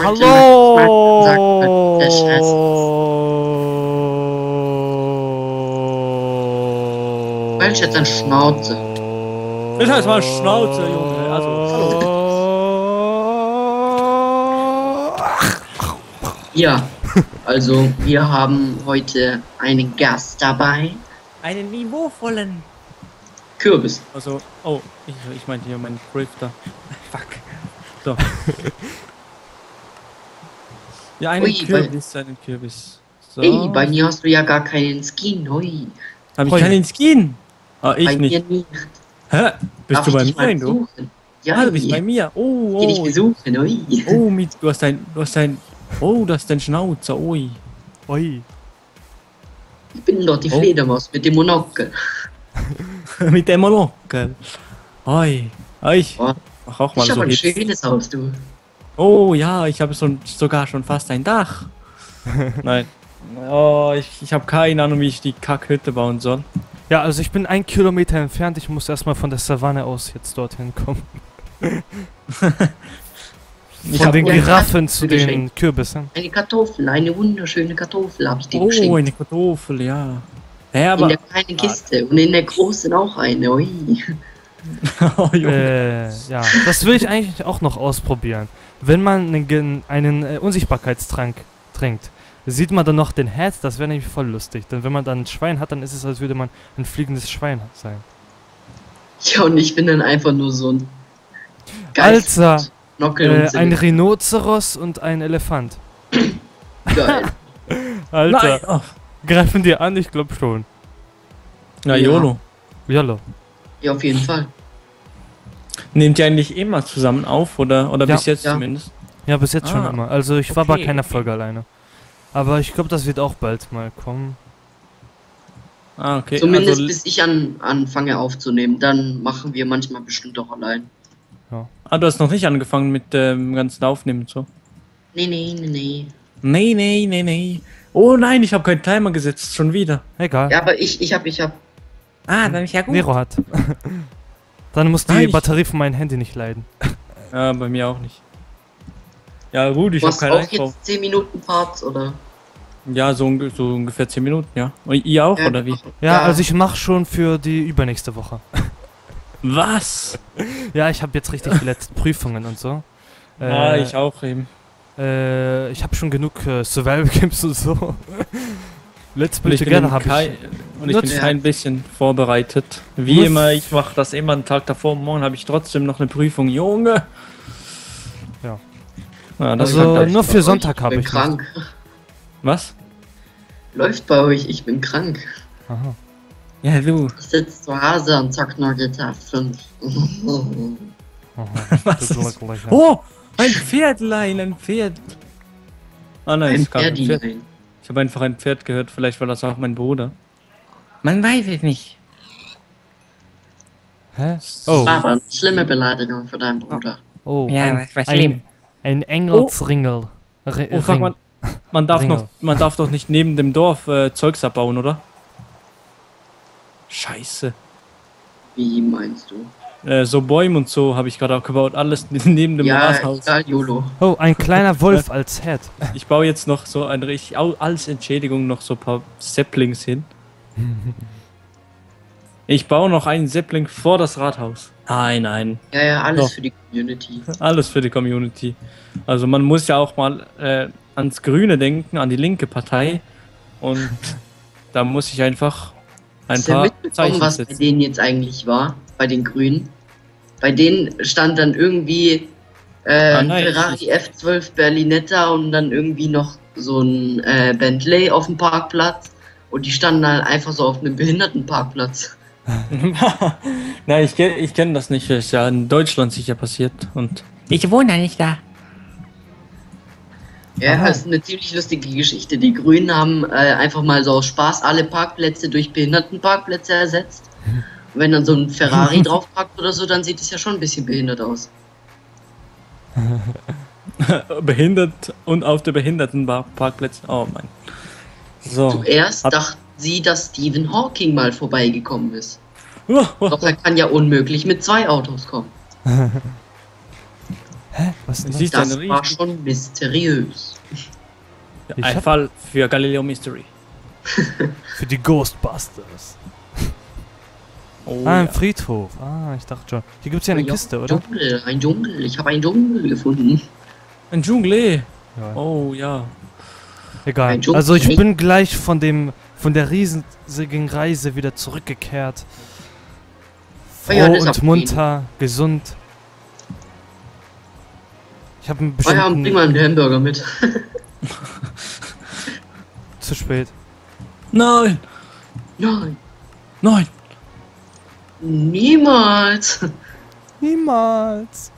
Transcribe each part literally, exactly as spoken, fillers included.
hallo! Welch jetzt ein Schnauze. Ich heißt mal Schnauze, Junge. Also, hallo. Ja, also wir haben heute einen Gast dabei. Einen niveauvollen. Kürbis. Also, oh, ich, ich meinte hier meinen Drifter. Fuck. So. Ja, einen Ui, Kürbis, einen Kürbis. So. Ey, bei mir hast du ja gar keinen Skin. Hui. Hab ich keinen Skin? Ah, ich bei nicht. Mir nicht. Hä? Bist Darf du bei ich dich mir, mal du? besuchen? Ja, Ah, du bist bei mir. Oh, Geh dich oh. besuchen, ui. Oh, mit, du hast dein, du hast dein, oh, das ist dein Schnauzer, ui. Ui. Ich bin doch die Oh. Fledermaus mit dem Monokel. Mit dem Monokel. Oi. Ich. Oh, Mach auch mal ich so habe ein Hits. schönes Haus, du. Oh ja, ich habe so, sogar schon fast ein Dach. Nein. Oh, ich, ich habe keine Ahnung, wie ich die Kackhütte bauen soll. Ja, also ich bin ein Kilometer entfernt. Ich muss erstmal von der Savanne aus jetzt dorthin kommen. Ich Von hab den ja, Giraffen zu den geschenkt. Kürbissen. Eine Kartoffel, eine wunderschöne Kartoffel habe ich dir Oh, geschenkt. eine Kartoffel, ja. Ja, In aber. der kleinen Kiste und in der großen auch eine, ui. Oh, Junge. Äh, ja, das will ich eigentlich auch noch ausprobieren. Wenn man einen, Gen- einen äh, Unsichtbarkeitstrank trinkt, sieht man dann noch den Head, das wäre nämlich voll lustig. Denn wenn man dann ein Schwein hat, dann ist es, als würde man ein fliegendes Schwein sein. Ja, und ich bin dann einfach nur so ein Alter, Nockel Äh, und ein Rhinoceros und ein Elefant. geil. Alter, Nein. Oh. greifen die an? Ich glaube schon. Ja, Ja. YOLO. Jollo. Ja, auf jeden Fall. Nehmt ihr eigentlich immer zusammen auf oder, oder Ja. bis jetzt Ja. zumindest? Ja, bis jetzt schon Ah, immer. Also ich war bei okay. keiner Folge alleine. Aber ich glaube, das wird auch bald mal kommen. Ah, okay. Zumindest also, bis ich an, anfange aufzunehmen. Dann machen wir manchmal bestimmt auch allein. ah, du hast noch nicht angefangen mit dem ganzen Aufnehmen und so. Nee, nee, nee, nee. Nee, nee, nee, nee. Oh nein, ich habe keinen Timer gesetzt, schon wieder. Egal. Ja, aber ich, ich hab, ich hab. Ah, dann ist ja gut. Nero hat. Dann muss die Nein, ich- Batterie von meinem Handy nicht leiden. Ja, bei mir auch nicht. Ja gut, ich Du habe hast keinen auch Einkauf. jetzt zehn Minuten Parts, oder? Ja, so, unge- so ungefähr zehn Minuten, ja. Und ihr auch, Ja, oder wie? Ja, also ich mache schon für die übernächste Woche. Was? Ja, ich habe jetzt richtig viele Prüfungen und so. Äh, Ah, ich auch eben. Äh, ich habe schon genug äh, Survival Games und so. Let's Und Play ich bin, Together eben habe kein, ich. und ich bin Nutz- kein bisschen vorbereitet. Wie Muss- immer, ich mache das immer einen Tag davor. Morgen habe ich trotzdem noch eine Prüfung. Junge! Ja. Ja, das Also ist halt nur echt- für Sonntag ich habe bin ich. krank. Was? Läuft bei euch, ich bin krank. Noch. Aha. Ja, du. Ich sitze zu Hause und zock nur G T A fünf. Aha. Was Das ist- ist gleich, ja. Oh! Ein Pferdlein, ein Pferd. Ah nein, Ein ist gar kein Pferd. Pferdi. Ich habe einfach ein Pferd gehört, vielleicht war das auch mein Bruder. Man weiß es nicht. Hä? Oh, Das war aber eine schlimme Beleidigung für deinen Bruder. oh, Ja, ein, was- was ein, schlimm. ein Engelsringel. Ri- Oh, fuck, Ring. man, man, darf Ringel. noch, man darf doch nicht neben dem Dorf äh, Zeugs abbauen, oder? Scheiße. Wie meinst du? Äh, so Bäume und so habe ich gerade auch gebaut. Alles neben dem Ja, Rathaus. egal, YOLO. Oh, ein kleiner Wolf als Head. Ich baue jetzt noch so ein richtig, au- als Entschädigung noch so ein paar Saplings hin. Ich baue noch einen Sapling vor das Rathaus. Nein, nein. Ja, ja, alles So. für die Community. Alles für die Community. Also man muss ja auch mal äh, ans Grüne denken, an die linke Partei. Und da muss ich einfach ein Hast du paar mitbekommen, Zeichen was bei setzen. denen jetzt eigentlich war? Bei den Grünen? Bei denen stand dann irgendwie äh, Ah, ein nein, Ferrari ich- F zwölf Berlinetta und dann irgendwie noch so ein äh, Bentley auf dem Parkplatz. Und die standen halt einfach so auf einem Behindertenparkplatz. Nein, ich, kenn- ich kenne das nicht. Ist ja in Deutschland sicher passiert. Und Ich wohne ja nicht da. Ja, Aha. das ist eine ziemlich lustige Geschichte. Die Grünen haben äh, einfach mal so aus Spaß alle Parkplätze durch Behindertenparkplätze ersetzt. Und wenn dann so ein Ferrari drauf parkt oder so, dann sieht es ja schon ein bisschen behindert aus. behindert und auf der Behindertenparkplätze. Oh Mann. So. Zuerst Hab- dachten sie, dass Stephen Hawking mal vorbeigekommen ist. Oh, oh, Doch er kann ja unmöglich mit zwei Autos kommen. Hä? Was ist denn Siehst das? du Das einen war riesigen schon mysteriös. Ich Ein hab- Fall für Galileo Mystery. Für die Ghostbusters. Oh, Ah, ein ja. Friedhof. Ah, ich dachte schon. Hier gibt's ja eine Ja, Kiste, oder? Dschungel, ein Dschungel. Ich habe einen Dschungel gefunden. Ein Dschungel. Ja. Oh ja. Egal. Ein Dschungel. Also ich bin gleich von dem von der riesigen Reise wieder zurückgekehrt. Oh ja, Froh das ist und ab- munter, gesund. Ich habe einen Oh ja, bring bestimmten... mal einen Hamburger mit. Zu spät. Nein. Nein, Nein. niemals. Niemals.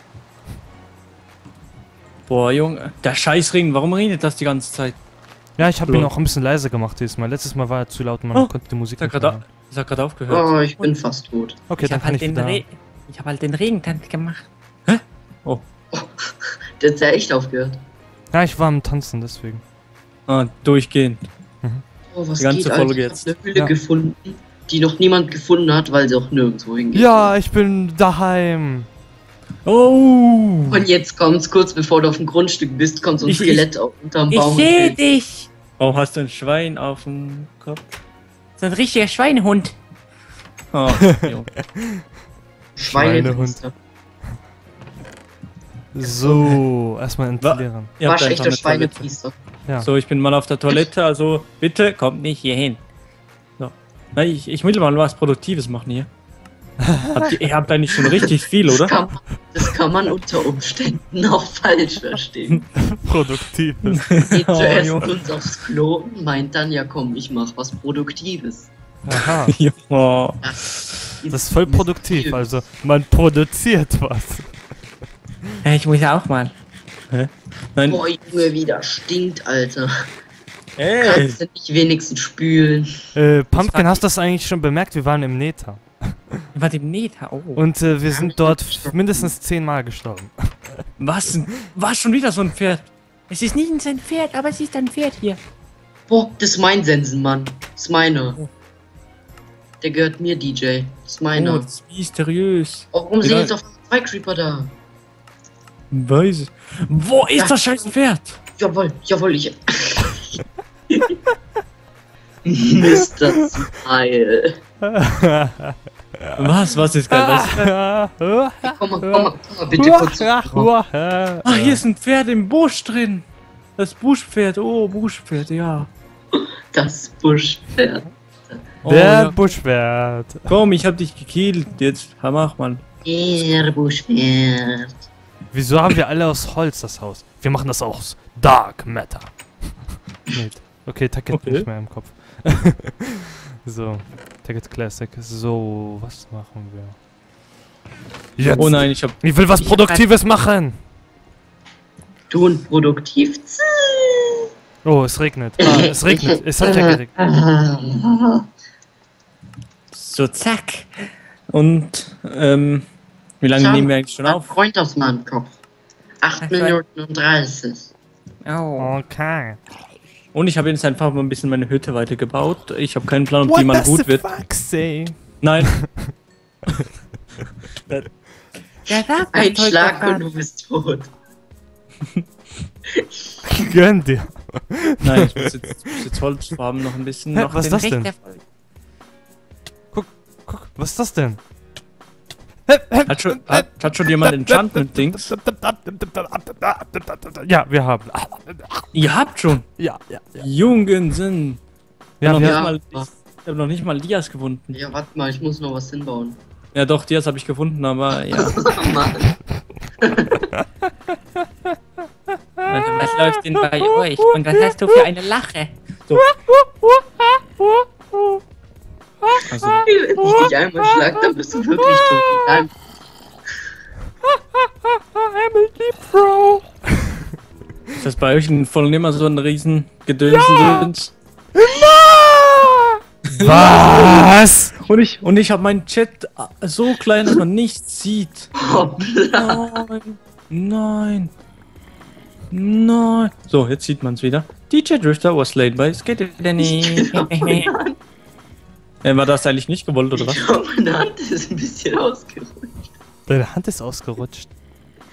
Boah, Junge. Der Scheißring. Warum redet das die ganze Zeit? Ja, ich habe ihn Lol. auch ein bisschen leiser gemacht dieses Mal. Letztes Mal war er zu laut und man Oh, konnte die Musik Ist er nicht gerade hören. ist er gerade aufgehört? Oh, ich bin fast tot. Okay, dann hab kann halt ich den wieder... Re ich habe halt den Regentanz gemacht. Der hat ja echt aufgehört. Ja, ich war am Tanzen, deswegen. Ah, durchgehend. Oh, was Die ganze geht, Alter? Folge Ich jetzt. hab eine Höhle Ja. gefunden, die noch niemand gefunden hat, weil sie auch nirgendwo hingeht. Ja, ich bin daheim. Oh. Und jetzt kommt's kurz bevor du auf dem Grundstück bist, kommt so ein Ich- Skelett auf unterm Ich Baum. sehe und dich. Warum hast du ein Schwein auf dem Kopf? So ein richtiger Schweinehund. Oh, Junge. Schweinepriester. So, erstmal entleeren. Ihr habt Wasch einfach echter eine Toilette. Schweinepriester. Ja. So, ich bin mal auf der Toilette, also bitte kommt nicht hier hin. So. Na, ich, ich will mal was Produktives machen hier. Habt ihr, ihr habt eigentlich schon richtig viel, Das oder? kann, man, das kann man unter Umständen auch falsch verstehen. Produktives. Geht Oh, zuerst Junge. uns aufs Klo und meint dann, ja komm, ich mach was Produktives. Aha. Ja. Das Das ist voll produktiv, also man produziert was. Ja, ich muss ja auch mal. Nein, Boah, Junge, wie das stinkt, Alter. ey. Kannst du nicht wenigstens spülen? Äh, Pumpkin, frag hast du das eigentlich schon bemerkt? Wir waren im Neta. War dem Neta. Oh. Und äh, wir sind dort f- mindestens zehnmal gestorben. Was? Was schon wieder so ein Pferd? Es ist nicht sein Pferd, aber es ist ein Pferd hier. Boah, das ist mein Sensenmann. Das ist meiner. Der gehört mir, D J. Das ist Oh, meiner. das ist mysteriös. Oh, warum sind Ja. jetzt auf zwei Creeper da? Weiß ich. Wo ist Ja. das scheiß Pferd? Jawohl, jawohl, ich. Mister Smile. Was? Was ist geil? Was? Komm mal, komm mal, komm mal bitte kurz. Ach, hier ist ein Pferd im Busch drin. Das Buschpferd. Oh, Buschpferd, ja. Das Buschpferd. Oh, Der ja. Buschwert. Komm, ich hab dich gekillt. Jetzt mach mal. Der Buschpferd. Wieso haben wir alle aus Holz das Haus? Wir machen das aus Dark Matter. Nee. Okay, Tacket Okay. nicht mehr im Kopf. So, Tacket Classic. So, was machen wir? Jetzt. Oh nein, ich hab. Ich will was Ich hab Produktives machen. Du und produktiv. Oh, es regnet. Ah, es regnet. Es hat ja geregnet. So, zack. Und, ähm, wie lange nehmen wir eigentlich schon Ein auf? Freund aus meinem Kopf. acht Ach, Minuten und dreißig. Oh. Okay. Und ich habe jetzt einfach mal ein bisschen meine Hütte weitergebaut. Ich habe keinen Plan, ob die mal gut wird. fuck say? Nein. Ja, sag Ein das Schlag Zeug und du bist tot. Gönn dir. Nein, ich muss jetzt, muss jetzt Holzfarben noch ein bisschen. Hä, Noch was ist den das denn? Recht- Guck, was ist das denn? Hat schon, hat, hat schon jemand Enchantment-Dings? Ja, wir haben. Ihr habt schon. Ja, ja, ja. Jungensinn. Ich Ja, habe noch, wir, nicht Ja. mal- ich hab noch nicht mal Dias gefunden. Ja, warte mal, ich muss noch was hinbauen. Ja doch, Dias habe ich gefunden, aber ja. Mann. Also, was läuft denn bei euch? Und was hast du für eine Lache? So. Also, Wenn ich dich einmal schlag, dann bist du wirklich tot. Nein, ist das bei euch in Vollen immer so ein riesen Gedönsen? was? Und ich, und ich habe meinen Chat so klein, dass man nichts sieht. hoppla. Nein, nein, nein. So, jetzt sieht man es wieder. D J Drifter was laid by Skater Danny. äh, war das eigentlich nicht gewollt, oder was? Ich glaube, meine Hand ist ein bisschen ausgerutscht. Deine Hand ist ausgerutscht.